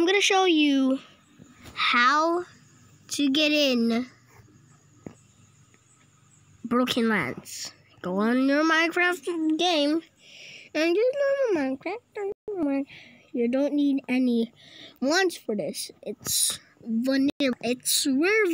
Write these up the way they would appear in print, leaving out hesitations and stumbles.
I'm gonna show you how to get in brokenlence. Go on your Minecraft game and just normal Minecraft. You don't need any mods for this. It's vanilla. It's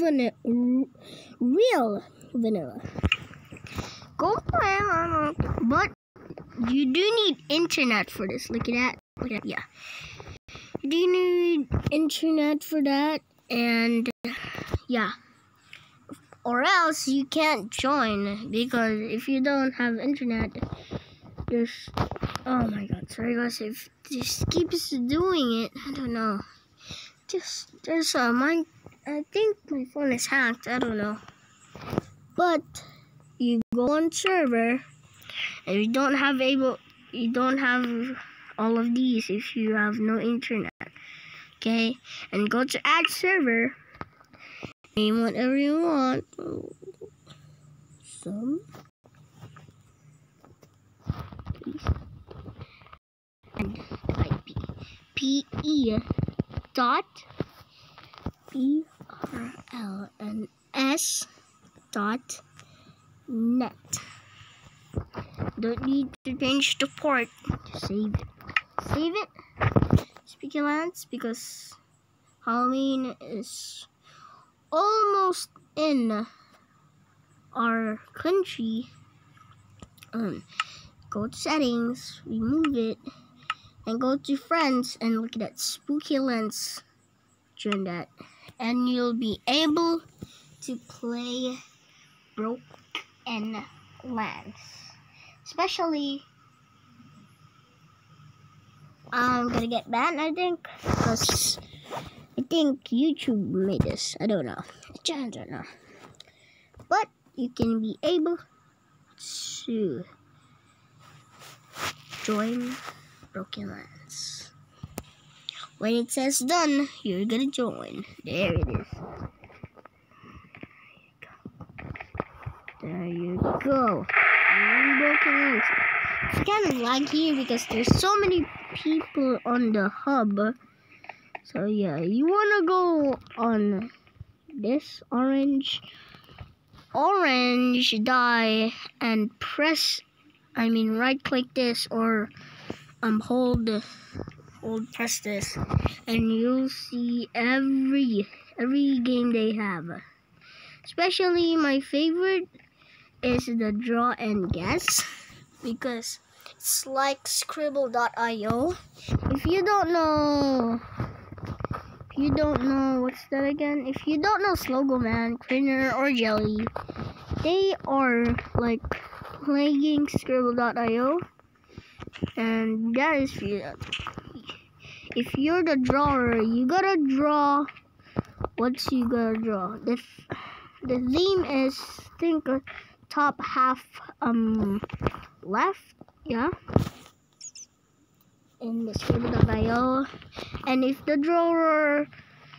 real vanilla. Go on, but you do need internet for this. Look at that. Look at that. Yeah. You do need internet for that, and yeah. Or else you can't join, because if you don't have internet, there's, oh my god, sorry guys, if this keeps doing it, I don't know. There's I think my phone is hacked, I don't know. But you go on server, and you don't have all of these if you have no internet. Okay, and go to add server. Name whatever you want. Some. Please. And type PE dot BRLNS dot net. Don't need to change the port. Just save it. Save it. Speaking lands, because Halloween is almost in our country. Go to settings, remove it, and go to friends and look at that spooky lens. Join that, and you'll be able to play brokenlence. Especially, I'm gonna get banned, I think, because I think YouTube made this. I don't know. I don't know. But you can be able to join brokenlence. When it says done, you're gonna join. There it is. There you go. You're in brokenlence. It's kind of laggy because there's so many people on the hub. So yeah, you wanna go on this orange die and right click this, or press this, and you'll see every game they have. Especially my favorite is the draw and guess, because it's like scribble.io. If you don't know what's that again? If you don't know Slogo Man, Crinner, or Jelly, they are like playing scribble.io, and that is for you. If you're the drawer, you gotta draw. What you gotta draw? The theme is, think top half left, yeah, in the scribble.io. And if the drawer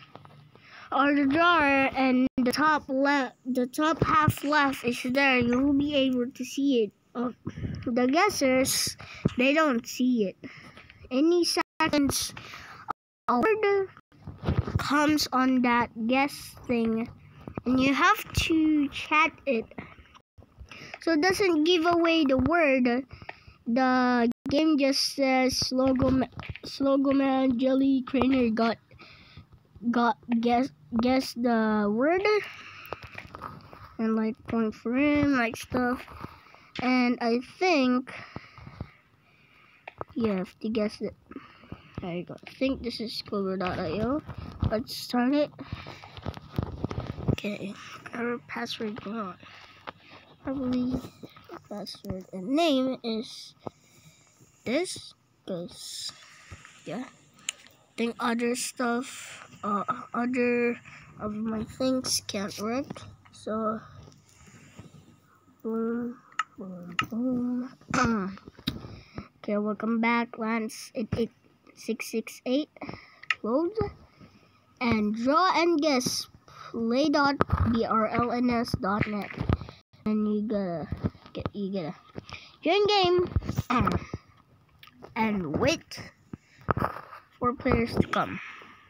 and the top half left is there, you will be able to see it. The guessers, they don't see it. Any seconds a word comes on that guess thing, and you have to chat it so it doesn't give away the word. The game just says Slogo Man, Jelly, Crainer got guess the word, and like point for him, like stuff. And I think you have to guess it. There you go. I think this is Clover.io. Let's start it. Okay, our password going on. Probably password and name is this, because yeah, I think other stuff, other of my things can't work. So boom, boom, boom. Okay, welcome back, Lance 88668. Load and draw and guess. Play.brlns.net, and you gotta join game and wait for players to come.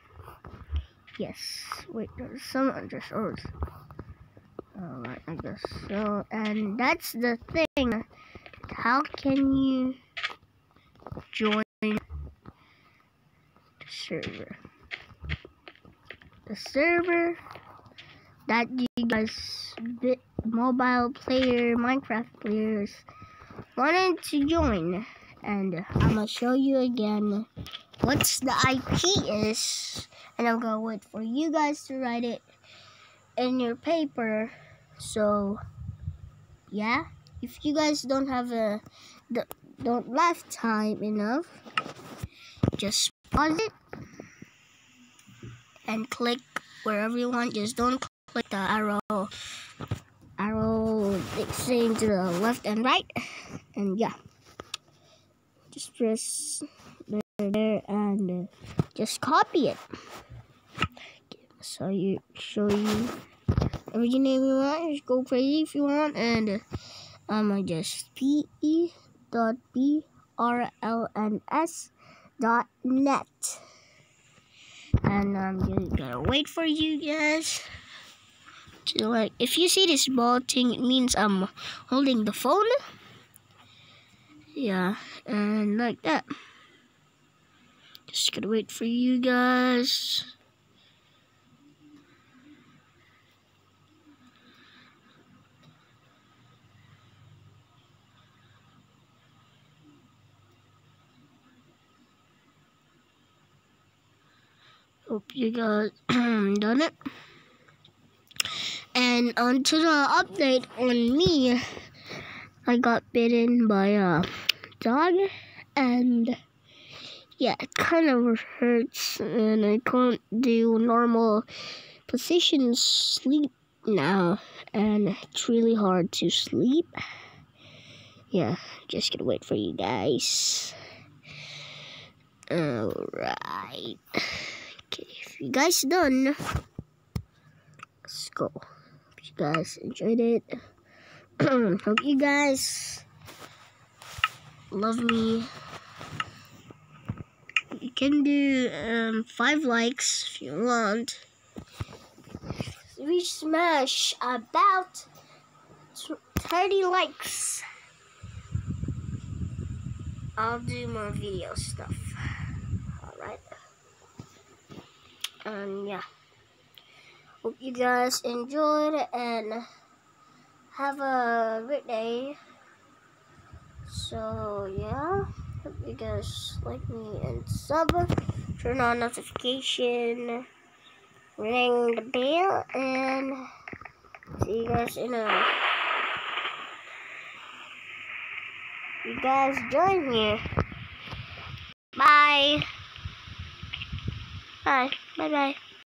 Yes. Wait, there's some under source. Alright, I guess so. And that's the thing. How can you join the server? The server that you guys, mobile player, Minecraft players, wanted to join. And I'm gonna show you again what's the IP is. And I'm gonna wait for you guys to write it in your paper. So yeah, if you guys don't have don't left time enough, just pause it and click wherever you want. Just don't click the arrow saying to the left and right. And yeah, just press there and just copy it. So you show you every name you want. Just go crazy if you want. And I'm just pe.brlns.net. And I'm just gonna wait for you guys to, like, if you see this ball thing, it means I'm holding the phone. Yeah, and like that. Just gonna wait for you guys. Hope you guys done it. And on to the update on me. I got bitten by a dog, and yeah, it kind of hurts, and I can't do normal positions sleep now, and it's really hard to sleep. Yeah, just gonna wait for you guys. Alright. Okay, if you guys done, let's go. Hope you guys enjoyed it. Hope you guys love me. You can do 5 likes if you want. If we smash about 30 likes, I'll do more video stuff. Alright. Yeah. Hope you guys enjoyed and have a great day. So yeah, hope you guys like me and sub, turn on notification, ring the bell, and see you guys in a. You guys join me. Bye. Bye. Bye. Bye.